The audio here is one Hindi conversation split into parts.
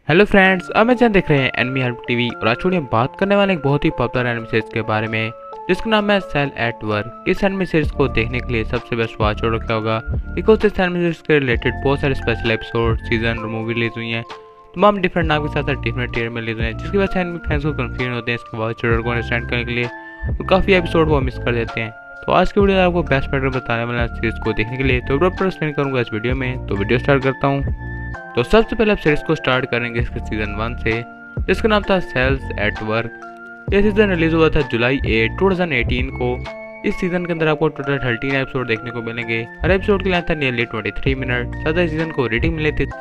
हेलो फ्रेंड्स, अब मैं जहाँ देख रहे हैं एनिमी हेल्प टीवी और आज हम बात करने वाले एक बहुत ही पॉपुलर एनिमी सीरीज के बारे में जिसका नाम है सेल एट वर्क। इस एनिमी सीरीज को देखने के लिए सबसे बेस्ट वॉच ऑर्डर क्या होगा, बिकॉज इस एनिमी सीरीज के रिलेटेड बहुत सारे स्पेशल एपिसोड, सीजन और मूवी रिलीज हुई हैं। तमाम डिफरेंट नाम के साथ डिफरेंट टीयर में रिलीज हुए हैं, जिसकी वजह से एनिमी फैंस को कन्फ्यूजन होते हैं इसके वॉच ऑर्डर को अंडरस्टैंड करने के लिए और काफ़ी एपिसोड वो मिस कर देते हैं। तो आज की वीडियो में आपको बेस्ट पैटर्न बताने वाला सीरीज को देखने के लिए तो प्रॉपर एक्सप्लेन करूँगा इस वीडियो में। तो वीडियो स्टार्ट करता हूँ। तो सबसे पहले आप सीरीज को स्टार्ट करेंगे इसके सीजन 1 से, जिसका नाम था सेल्स एट वर्क। यह सीजन रिलीज हुआ था जुलाई 8, 2018 को। इस सीजन के अंदर आपको टोटल 13 एपिसोड देखने को मिलेंगे। हर एपिसोड की लेंथ था नियरली 23 मिनट। साथ ही सीजन को रेटिंग मिली थी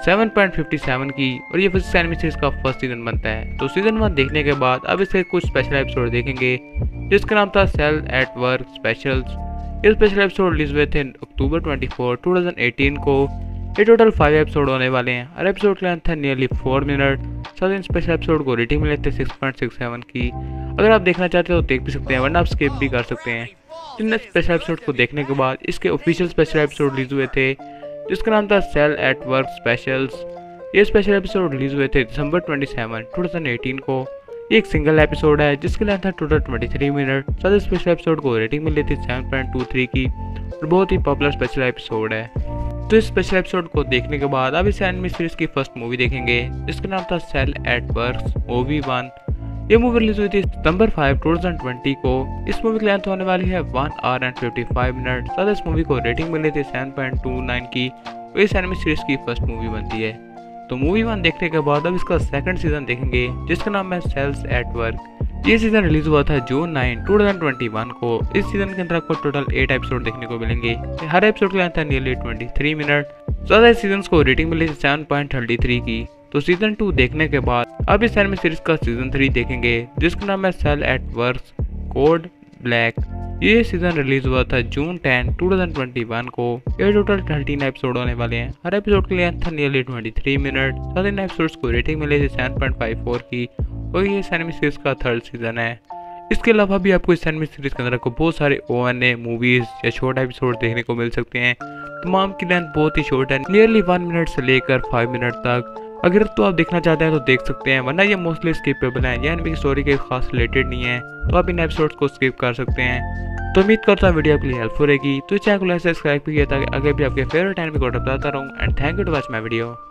7.57 की और ये फर्स्ट एनिमी सीरीज का फर्स्ट सीजन बनता है। तो सीजन 1 देखने के बाद अब इसके कुछ स्पेशल एपिसोड देखेंगे जिसका नाम था सेल एट वर्क स्पेशल्स। ये स्पेशल एपिसोड रिलीज हुए थे अक्टूबर 24, 2018 को। ये टोटल 5 एपिसोड होने वाले हैं। हर एपिसोड की लेंथ है नियरली 4 मिनट। साथ ही स्पेशल एपिसोड को रेटिंग मिले थे 6.67 की। अगर आप देखना चाहते हो तो देख भी सकते हैं, वरना आप स्किप भी कर सकते हैं। इन स्पेशल एपिसोड को देखने के बाद इसके ऑफिशियल स्पेशल एपिसोड रिलीज हुए थे जिसका नाम था सेल एट वर्क स्पेशल्स। ये स्पेशल एपिसोड रिलीज हुए थे दिसंबर 27, 2018 को। ये एक सिंगल एपिसोड है जिसकी लेंथ है टोटल 23 मिनट। साथ ही स्पेशल एपिसोड को रेटिंग मिली थी 7.23 की और बहुत ही पॉपुलर स्पेशल एपिसोड है। तो इस स्पेशल एपिसोड को देखने के बाद अब इस एनिमी सीरीज की फर्स्ट मूवी देखेंगे जिसका नाम था सेल एट वर्क मूवी 1। ये मूवी रिलीज हुई थी सितंबर 5, 2020 को। इस मूवी की लेंथ होने वाली है 1 आवर एंड 55 मिनट। साथ इस मूवी को रेटिंग मिली थी 7.29 की और इस एनिमी सीरीज की फर्स्ट मूवी बनती है। तो मूवी 1 देखने के बाद अब इसका सेकंड सीजन देखेंगे जिसका नाम है सेल्स एट वर्क। ये सीजन रिलीज हुआ था जून 9, 2021 को। इस सीजन के अंदर आपको टोटल 8 एपिसोड देखने को मिलेंगे। हर एपिसोड की लेंथ है नियरली 23 मिनट। ज़्यादा सीजन को रेटिंग मिली 7.33 की। तो सीजन 2 देखने के बाद अब इस एनिमे सीरीज का सीजन 3 देखेंगे जिसका नाम है cell at Work Code Black. ये सीजन रिलीज हुआ था जून 10, 2021 को। ये टोटल 13 एपिसोड होने वाले हैं। हर एपिसोड की लेंथ था नियरली 23 मिनट। साथ इन एपिसोड्स को रेटिंग मिली थी 7.54 की और ये इस एनिमे सीरीज का थर्ड सीजन है। इसके अलावा भी आपको इस एनिमे सीरीज के अंदर आपको बहुत सारे ONA मूवीज या शॉर्ट एपिसोड देखने को मिल सकते हैं। तमाम की लेंथ बहुत ही शॉर्ट है, नियरली 1 मिनट से लेकर 5 मिनट तक। अगर तो आप देखना चाहते हैं तो देख सकते हैं, वरना ये मोस्टली स्किपेबल हैं। ये एनिमे की स्टोरी के खास रिलेटेड नहीं है, तो आप इन एपिसोड्स को स्किप कर सकते हैं। तो उम्मीद करता हूँ वीडियो आपके लिए हेल्पफुल रहेगी। तो चैनल को सब्सक्राइब कीजिए ताकि आगे भी आपके फेवरेट एनिमे को बताता रहूँ। And thank you to watch my video.